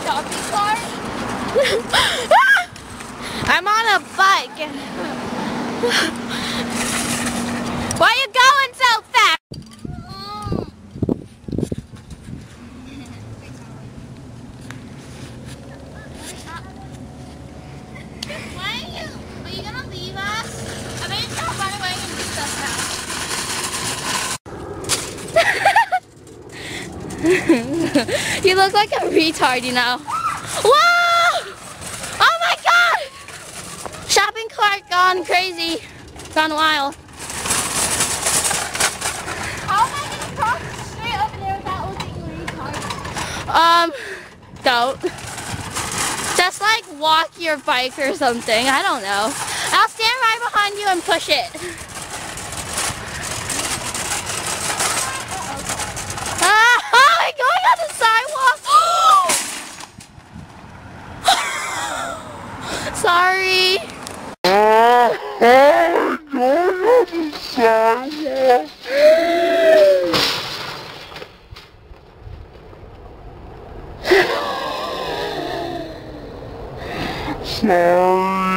shopping cart? I'm on a bike. Why are you going so fast? Are you gonna leave us? I mean, it's not run away and leave us now. You look like a retard, you know. Whoa! Oh my god! Shopping cart gone crazy. Gone wild. How am I gonna cross the street over there without looking retard? Don't. Just like walk your bike or something. I don't know. I'll stand right behind you and push it. I'm going on the sidewalk. Sorry. I'm going on the sidewalk. Sorry.